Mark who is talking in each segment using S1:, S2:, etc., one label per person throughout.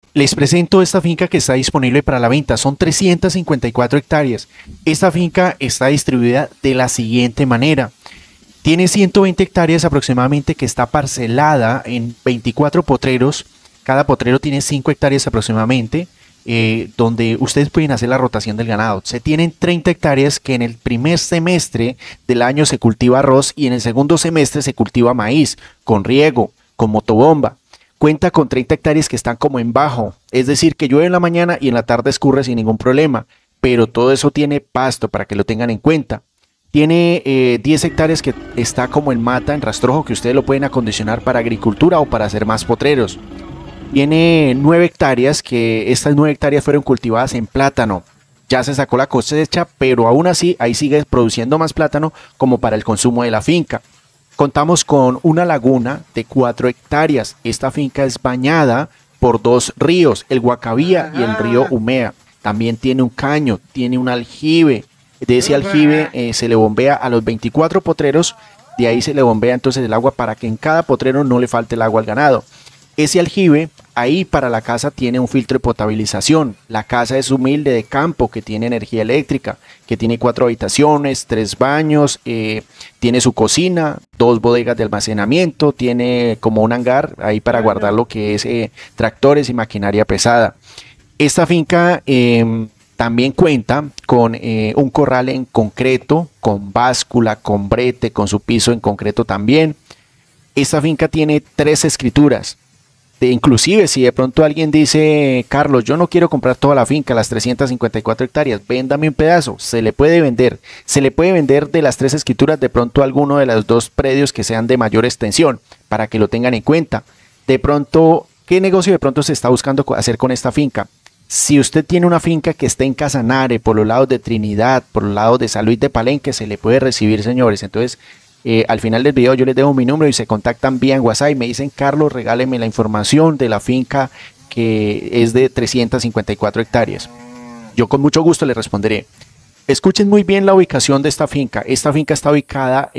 S1: Les presento esta finca que está disponible para la venta. Son 354 hectáreas. Esta finca está distribuida de la siguiente manera. Tiene 120 hectáreas aproximadamente que está parcelada en 24 potreros. Cada potrero tiene 5 hectáreas aproximadamente, donde ustedes pueden hacer la rotación del ganado. Se tienen 30 hectáreas que en el primer semestre del año se cultiva arroz y en el segundo semestre se cultiva maíz, con riego, con motobomba. Cuenta con 30 hectáreas que están como en bajo, es decir, que llueve en la mañana y en la tarde escurre sin ningún problema, pero todo eso tiene pasto para que lo tengan en cuenta. Tiene 10 hectáreas que está como en mata, en rastrojo, que ustedes lo pueden acondicionar para agricultura o para hacer más potreros. Tiene 9 hectáreas que estas 9 hectáreas fueron cultivadas en plátano. Ya se sacó la cosecha, pero aún así ahí sigue produciendo más plátano como para el consumo de la finca. Contamos con una laguna de 4 hectáreas. Esta finca es bañada por dos ríos, el Guacavía y el río Umea. También tiene un caño, tiene un aljibe. De ese aljibe se le bombea a los 24 potreros. De ahí se le bombea entonces el agua para que en cada potrero no le falte el agua al ganado. Ese aljibe, ahí para la casa tiene un filtro de potabilización. La casa es humilde de campo que tiene energía eléctrica, que tiene 4 habitaciones, 3 baños, tiene su cocina, 2 bodegas de almacenamiento, tiene como un hangar ahí para guardar lo que es tractores y maquinaria pesada. Esta finca también cuenta con un corral en concreto, con báscula, con brete, con su piso en concreto también. Esta finca tiene 3 escrituras. Inclusive si de pronto alguien dice, Carlos, yo no quiero comprar toda la finca, las 354 hectáreas, véndame un pedazo, se le puede vender. Se le puede vender de las 3 escrituras de pronto alguno de los 2 predios que sean de mayor extensión, para que lo tengan en cuenta. De pronto, ¿qué negocio de pronto se está buscando hacer con esta finca? Si usted tiene una finca que esté en Casanare, por los lados de Trinidad, por los lados de San Luis de Palenque, se le puede recibir, señores. Entonces, al final del video yo les dejo mi número y se contactan vía en WhatsApp y me dicen, Carlos, regáleme la información de la finca que es de 354 hectáreas. Yo con mucho gusto les responderé. Escuchen muy bien la ubicación de esta finca. Esta finca está ubicada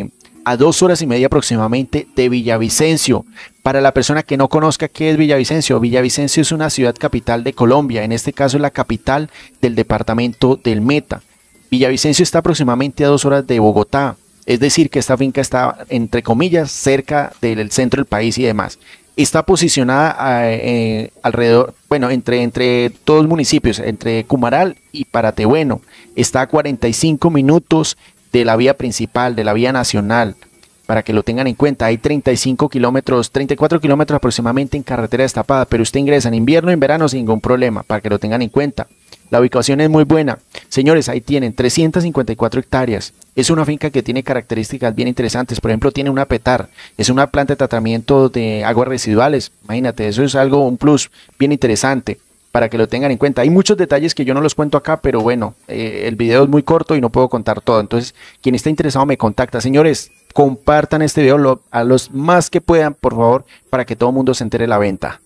S1: a 2 horas y media aproximadamente de Villavicencio. Para la persona que no conozca qué es Villavicencio, Villavicencio es una ciudad capital de Colombia. En este caso es la capital del departamento del Meta. Villavicencio está aproximadamente a 2 horas de Bogotá. Es decir, que esta finca está, entre comillas, cerca del centro del país y demás. Está posicionada alrededor, bueno, entre 2 municipios, entre Cumaral y Paratebueno. Está a 45 minutos de la vía principal, de la vía nacional, para que lo tengan en cuenta. Hay 35 kilómetros, 34 kilómetros aproximadamente en carretera destapada, pero usted ingresa en invierno y en verano sin ningún problema, para que lo tengan en cuenta. La ubicación es muy buena. Señores, ahí tienen 354 hectáreas. Es una finca que tiene características bien interesantes. Por ejemplo, tiene una petar. Es una planta de tratamiento de aguas residuales. Imagínate, eso es algo, un plus bien interesante para que lo tengan en cuenta. Hay muchos detalles que yo no los cuento acá, pero bueno, el video es muy corto y no puedo contar todo. Entonces, quien está interesado me contacta. Señores, compartan este video a los más que puedan, por favor, para que todo el mundo se entere de la venta.